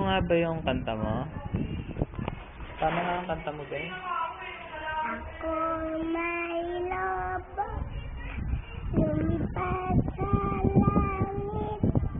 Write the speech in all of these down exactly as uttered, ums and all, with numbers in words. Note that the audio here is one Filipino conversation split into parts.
nga ba yung kanta mo? Tama nga ang kanta mo, ba? Ako may lobo, lumipad sa langit.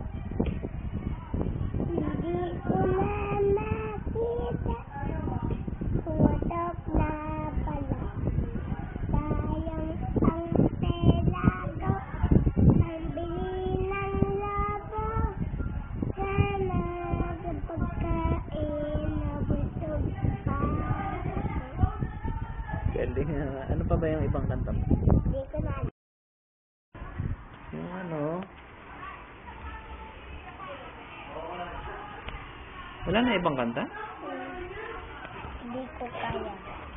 Hindi ko na makita, pumatok na pala. Sayang ang pera ko, ang bili ng lobo. Sana sa pagkain nabusog pa. Galing nga. Ano pa ba yung ibang kanta mo? Hindi ko na. Yung ano? Wala na ibang kanta? Hindi ko kaya.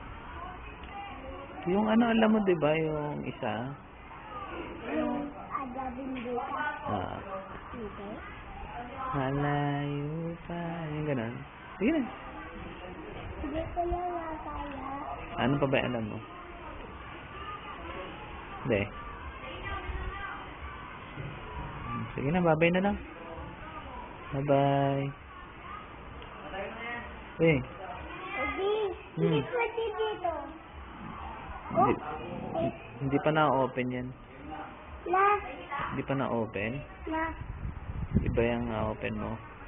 Yung ano, alam mo, diba? Yung isa? Yung agawin dito. Ah. Hindi. Malayo pa. Yung ganun. Sige na. Hindi ko na nga kaya. Ano pa ba yung alam mo? Hindi. Sige na, bye-bye na lang. Bye-bye. Eh. Hindi. Hmm. Hindi pwede dito. Hindi, hindi pa na-open yan. Na. Hindi pa na-open. Na. Iba yung na-open mo.